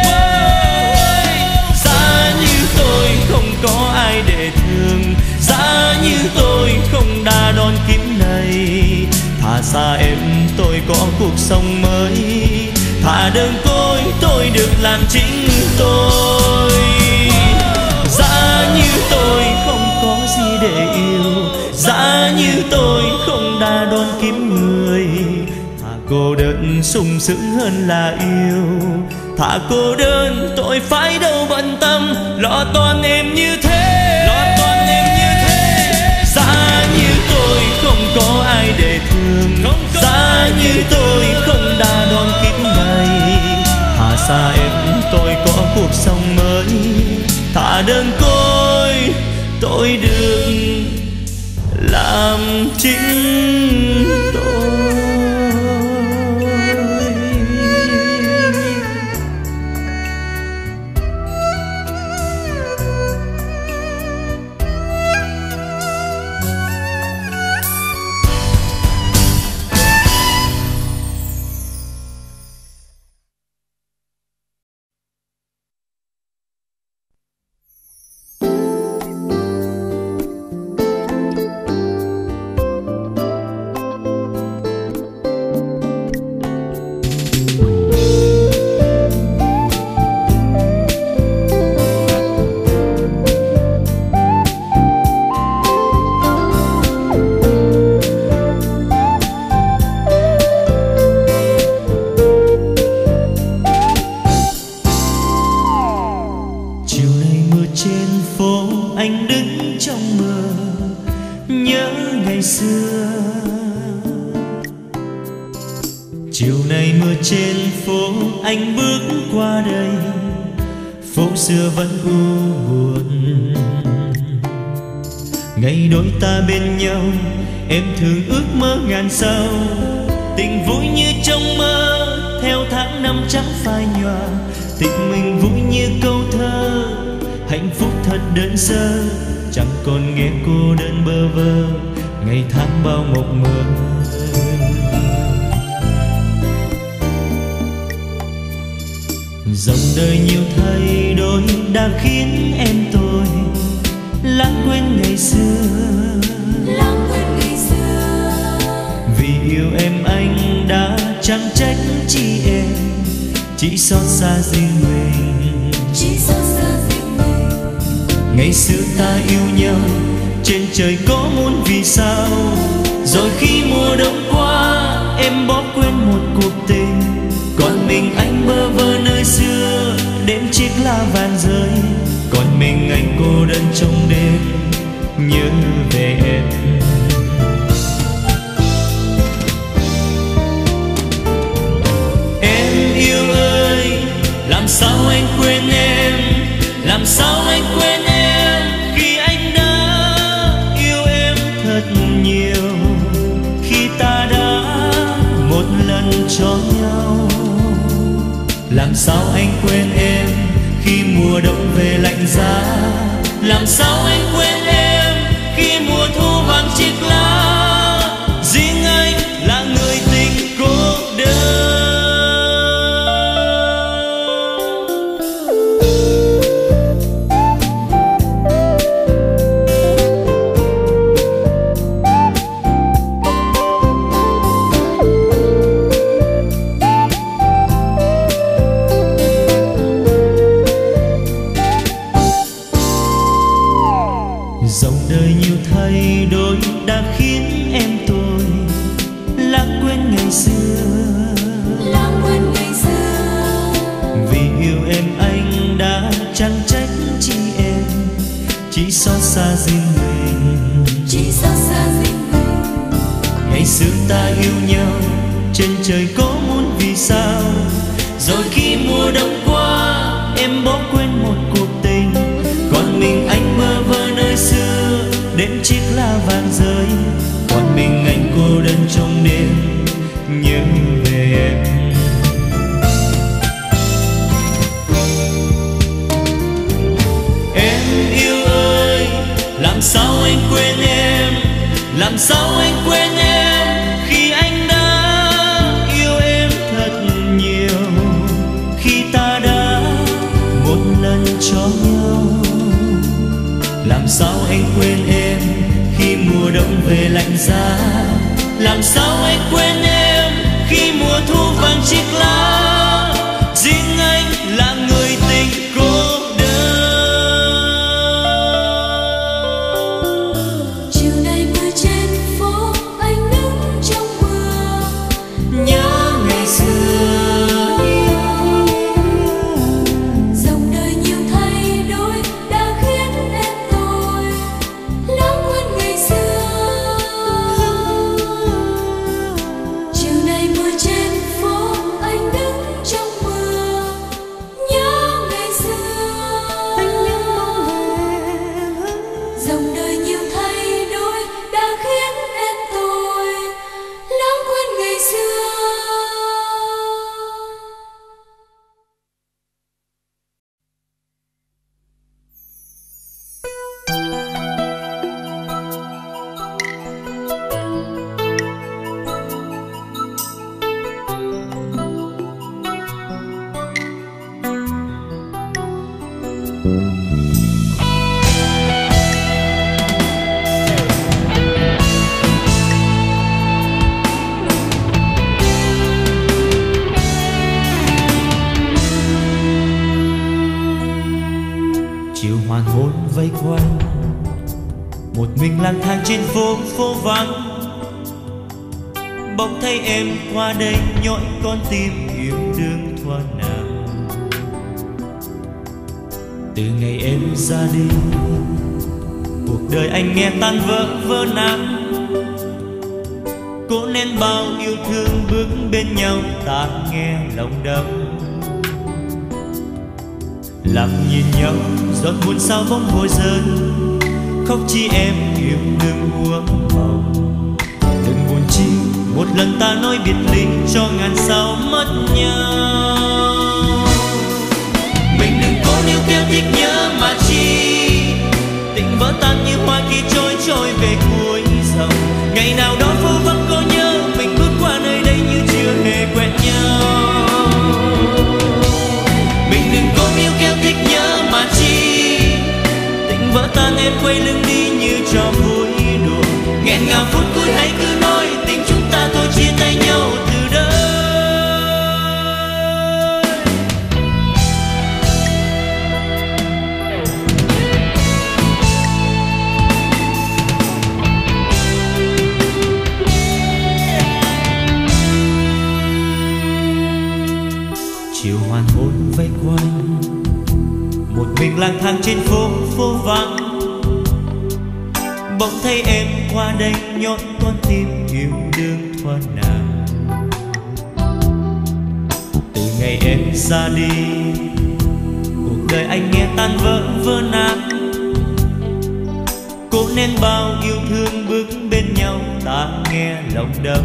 Giá như tôi không có ai để thương, giá như tôi không đa đoan kiếp này. Thà xa em tôi có cuộc sống mới, thà đơn côi tôi được làm chính tôi. Giá như tôi không có gì để yêu, giá như tôi không đa đoan kiếm người. Thà cô đơn sung sướng hơn là yêu, thà cô đơn tôi phải đâu bận tâm lo toan em như thế, lo toan em như thế. Giá như tôi không có ai để thương, giá như tôi không đa đoan kiếp này. Thà xa em tôi có cuộc sống mới, thà đơn côi tôi được làm chính tôi. Xưa vẫn u buồn, ngày đôi ta bên nhau em thường ước mơ ngàn sao. Tình vui như trong mơ theo tháng năm trắng phai nhòa, tình mình vui như câu thơ, hạnh phúc thật đơn sơ. Chẳng còn nghe cô đơn bơ vơ, ngày tháng bao mộng mơ. Dòng đời nhiều thay đổi đã khiến em tôi lãng quên ngày xưa, lãng quên ngày xưa. Vì yêu em anh đã chẳng trách chi em, chỉ xót xa riêng mình, chỉ xót xa riêng mình. Ngày xưa ta yêu nhau trên trời có muôn vì sao, rồi khi mùa đông qua em bỏ quên một cuộc tình. Còn mình anh bơ vơ nơi xưa, đêm chiếc lá vàng rơi. Còn mình anh cô đơn trong đêm nhớ về em. Em yêu ơi, làm sao anh quên em, làm sao anh quên em khi anh đã yêu em thật nhiều, khi ta đã một lần cho nhau. Làm sao anh quên em khi mùa đông về lạnh giá, làm sao anh quên em khi mùa thu vàng chiếc lá. Riêng anh là người tình cô đơn. Dòng đời nhiều thay đổi đã khiến em tôi lãng quên ngày xưa, lãng quên ngày xưa. Vì yêu em anh đã chẳng trách chi em, chỉ xót xa riêng mình. Chỉ xót xa riêng mình. Ngày xưa ta yêu nhau, trên trời có muốn vì sao, rồi khi mùa đông qua em bỏ quên một cuộc tình, còn mình anh mơ vơ nơi xưa đêm chiếc lá vàng rơi, còn mình anh cô đơn trong đêm nhớ về em. Em yêu ơi, làm sao anh quên em, làm sao anh quên em khi anh đã yêu em thật nhiều, khi ta đã một lần cho nhau. Làm sao anh quên em khi mùa đông về lạnh giá, làm sao anh quên em khi mùa thu vàng chiếc lá, riêng anh là người tình cô đơn. Chiều nay mưa trên phố anh đứng trong mưa, Nhớ ngày xưa, dòng đời nhiều thay đổi đã khiến em tôi lãng quên ngày xưa. Chiều nay mưa trên phố anh đứng trong mưa, nhớ ngày xưa. Dòng đời nhiều thay đổi đã khiến em tôi lãng quên ngày xưa. chiều hoàng hôn vây quanh, một mình lang thang trên phố phố vắng, bỗng thấy em qua đây nhói con tim yêu đương thuở nào. Từ ngày em ra đi, cuộc đời anh nghe tan vỡ vỡ nát, cố nén bao yêu thương bước bên nhau, ta nghe lòng đau. Lặng nhìn nhau giọt buồn sao bỗng vội rơi, khóc chi em yêu đừng uống màu. Đừng buồn chi một lần ta nói biệt ly, cho ngàn sao mất nhau. Mình đừng có níu kéo thích nhớ mà chi, tình vỡ tan như hoa khi trôi trôi về cuối dòng. Ngày nào đó phố vắng có nhớ, mình bước qua nơi đây như chưa hề quen nhau. Mình đừng có níu kéo thích nhớ mà chi, tình vỡ tan em quay lưng đi như trò vui đùa. Nghẹn ngào phút cuối hãy cứ nói tình chúng ta thôi chia tay nhau từ đây. Chiều hoàng hôn vây quanh, một mình lang thang trên phố phố vắng, bỗng thấy em qua đây nhói con tim yêu đương thuở nào. Từ ngày em ra đi, cuộc đời anh nghe tan vỡ vỡ nát, cố nén bao yêu thương bước bên nhau, ta nghe lòng đau.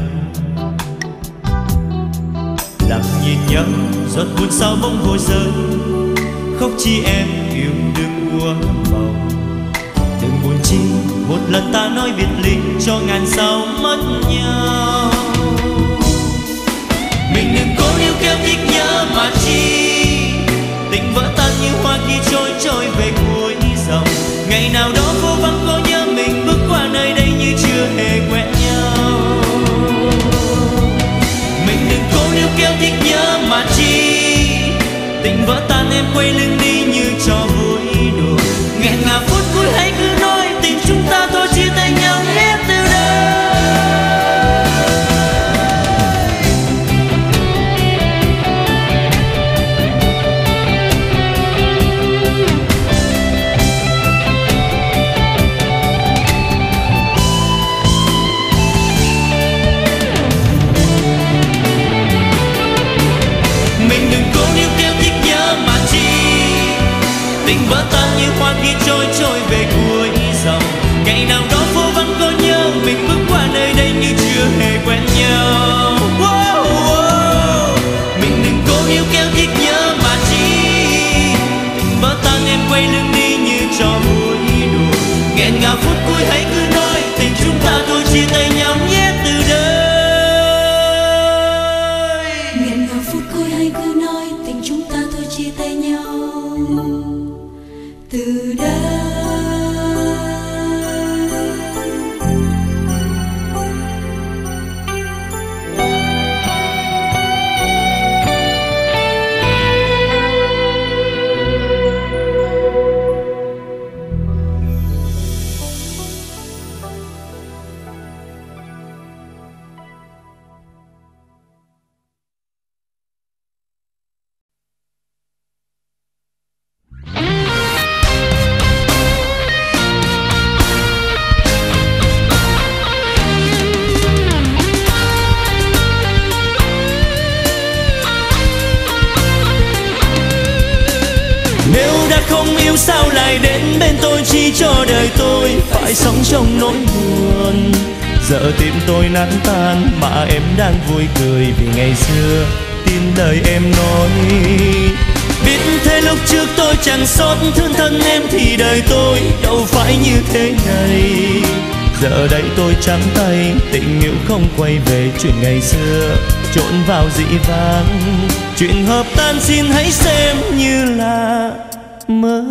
Lặng nhìn nhau giọt buồn sao bỗng vội rơi, khóc chi em yêu đừng uống màu. Đừng buồn chi một lần ta nói biệt ly, cho ngàn sao mất nhau. Mình đừng cố níu kéo thích nhớ mà chi, tình vỡ tan như hoa khi trôi trôi về cuối dòng. Ngày nào đó phố vắng có nhớ, mình bước qua nơi đây như chưa hề quen nhau. Mình đừng cố níu kéo thích nhớ mà chi, tình vỡ tan em quay lưng đi như trò vui đùa. Nghẹn ngào phút cuối hãy cứ nói tình chúng ta thôi chia tay nhau hết từ đây. như hoa khi trôi trôi về cuối dòng. Ngày nào đó phố vắng có nhớ mình bước qua nơi đây như chưa hề quen nhau. Wow, wow. Mình đừng cố níu kéo thích nhớ mà chỉ vỡ tan em quay lưng đi như trò vui đùa. Nghẹn ngào phút cuối hãy cứ nói tình chúng ta thôi chia tay nhau nhé từ đây. Nghẹn ngào phút cuối hãy cứ nói tình chúng ta thôi chia tay nhau từ đây. Sao lại đến bên tôi chỉ cho đời tôi phải sống trong nỗi buồn. Giờ tim tôi nát tan mà em đang vui cười vì ngày xưa tin lời em nói. Biết thế lúc trước tôi chẳng xót thương thân em thì đời tôi đâu phải như thế này. Giờ đây tôi trắng tay, tình yêu không quay về, chuyện ngày xưa trộn vào dĩ vãng. Chuyện hợp tan xin hãy xem như là mơ.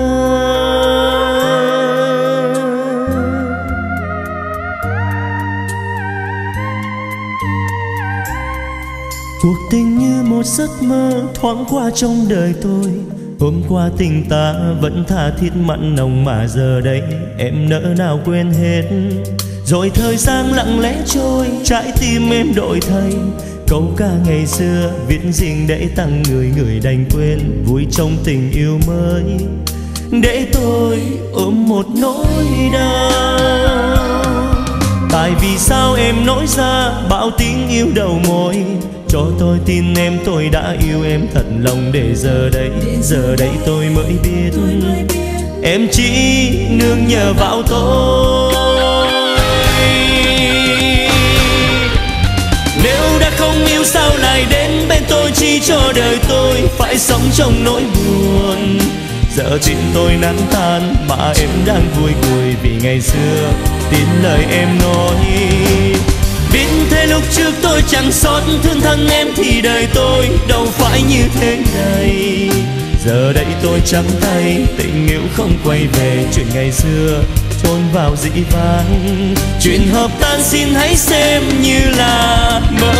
Cuộc tình như một giấc mơ thoáng qua trong đời tôi. Hôm qua tình ta vẫn tha thiết mặn nồng mà giờ đây em nỡ nào quên hết. Rồi thời gian lặng lẽ trôi, trái tim em đổi thay. Câu ca ngày xưa viết riêng để tặng người, người đành quên vui trong tình yêu mới. Để tôi ôm một nỗi đau. Tại vì sao em nói ra bao tiếng yêu đầu môi, cho tôi tin em tôi đã yêu em thật lòng. Để giờ đây, giờ đây tôi mới biết em chỉ nương nhờ vào tôi. Nếu đã không yêu sao lại đến bên tôi chỉ cho đời tôi phải sống trong nỗi buồn. Giờ tim tôi nát tan mà em đang vui cười vì ngày xưa tin lời em nói. Biết thế lúc trước tôi chẳng xót thương thân em thì đời tôi đâu phải như thế này. Giờ đây tôi trắng tay, tình yêu không quay về, chuyện ngày xưa chôn vào dĩ vãng. Chuyện hợp tan xin hãy xem như là mơ.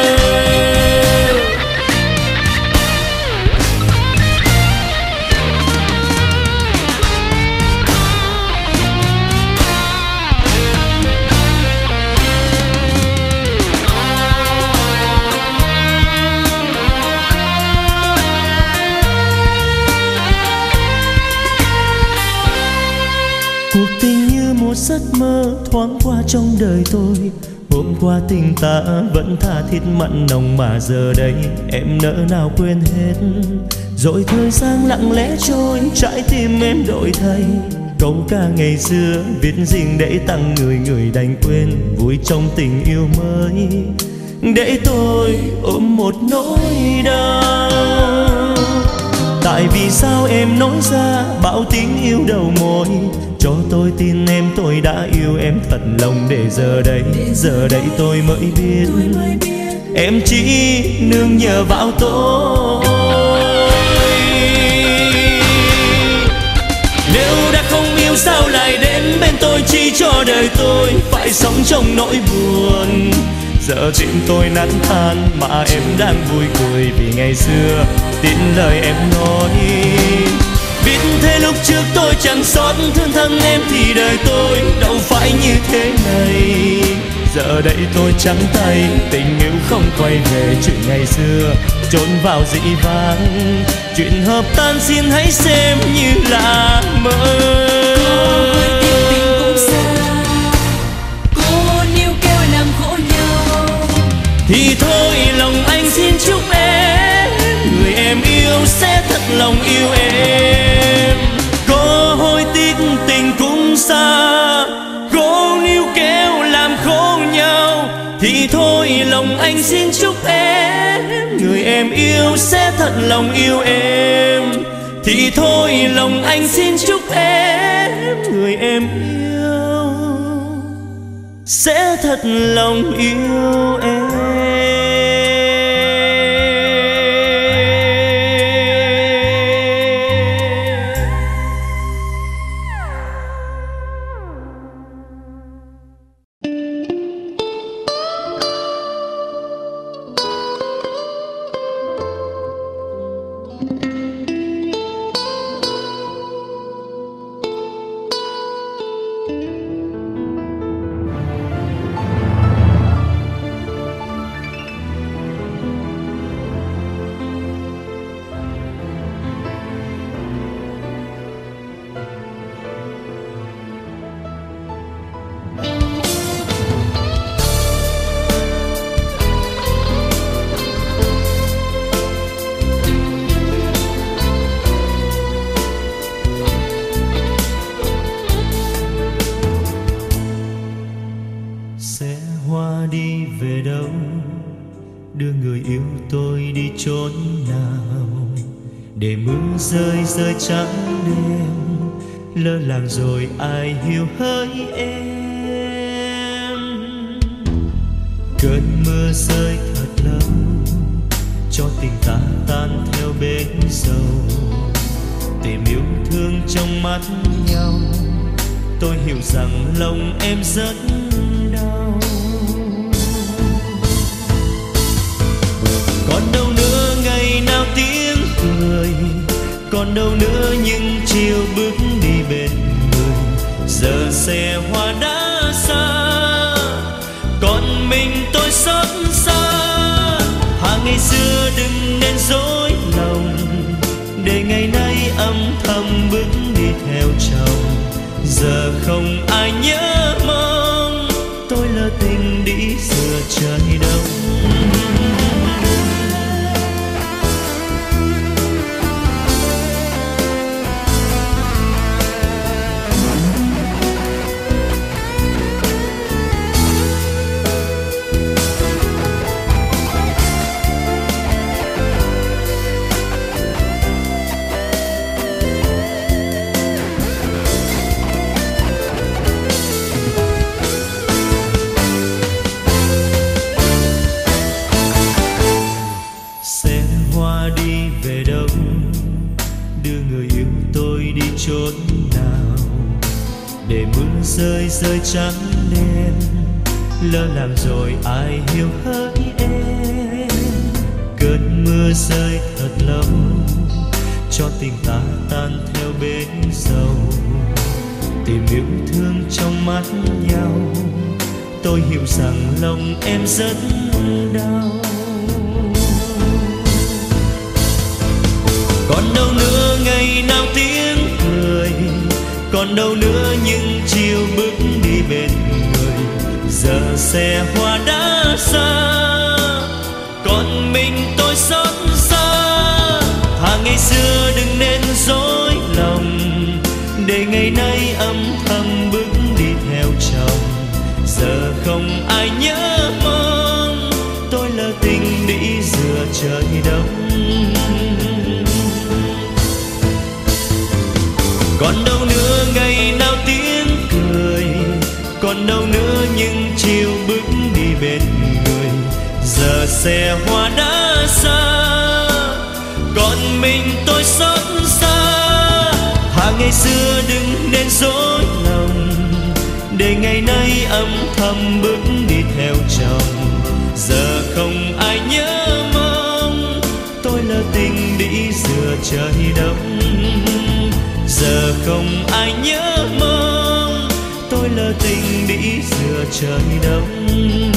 Cuộc tình như một giấc mơ thoáng qua trong đời tôi. Hôm qua tình ta vẫn tha thiết mặn nồng mà giờ đây em nỡ nào quên hết. Rồi thời gian lặng lẽ trôi, trái tim em đổi thay. Câu ca ngày xưa viết riêng để tặng người, người đành quên vui trong tình yêu mới. Để tôi ôm một nỗi đau. Tại vì sao em nói ra bao tiếng yêu đầu môi, cho tôi tin em tôi đã yêu em thật lòng. Để giờ đây, giờ đây tôi mới biết em chỉ nương nhờ vào tôi. Nếu đã không yêu sao lại đến bên tôi chỉ cho đời tôi phải sống trong nỗi buồn. Giờ tim tôi nát tan mà em đang vui cười vì ngày xưa tin lời em nói. Biết thế lúc trước tôi chẳng xót thương thân em thì đời tôi đâu phải như thế này. Giờ đây tôi trắng tay, tình yêu không quay về, chuyện ngày xưa trốn vào dĩ vãng. Chuyện hợp tan xin hãy xem như là mơ. Thì thôi lòng anh xin chúc em, người em yêu sẽ thật lòng yêu em. Có sẽ thật lòng yêu em, thì thôi lòng anh xin chúc em, người em yêu sẽ thật lòng yêu em. Rơi rơi trắng đêm, lỡ làng rồi ai hiểu hỡi em. Cơn mưa rơi thật lâu, cho tình ta tan theo bến dầu. Tìm yêu thương trong mắt nhau, tôi hiểu rằng lòng em rất đau. Còn đâu nữa ngày nào tiếng cười, còn đâu nữa những chiều bước đi bên người. Giờ xe hoa đã xa, còn mình tôi xót xa. Hà ngày xưa đừng nên dối lòng, để ngày nay âm thầm bước đi theo chồng. Giờ không ai nhớ mong, tôi lỡ tình đi giữa trời đông. Chốn nào để mưa rơi rơi trắng đêm, lỡ làm rồi ai hiểu hỡi em. Cơn mưa rơi thật lâu, cho tình ta tan theo bến dầu. Tìm yêu thương trong mắt nhau, tôi hiểu rằng lòng em rất đau. Còn đâu nữa ngày nào tiếng cười, còn đâu nữa những chiều bước đi bên người. Giờ xe hoa đã xa, còn mình tôi xót xa. Thà ngày xưa đừng nên dối lòng, để ngày nay âm thầm bước đi theo chồng. Giờ không ai nhớ mong, tôi lỡ tình đi giữa trời đông. Còn đâu nữa ngày nào tiếng cười, còn đâu nữa những chiều bước đi bên người. Giờ xe hoa đã xa, còn mình tôi xót xa. Thà ngày xưa đừng nên dối lòng, để ngày nay âm thầm bước đi theo chồng. Giờ không ai nhớ mong, tôi lỡ tình đi giữa trời đông. Giờ không ai nhớ mong, tôi lỡ tình đi giữa trời đông.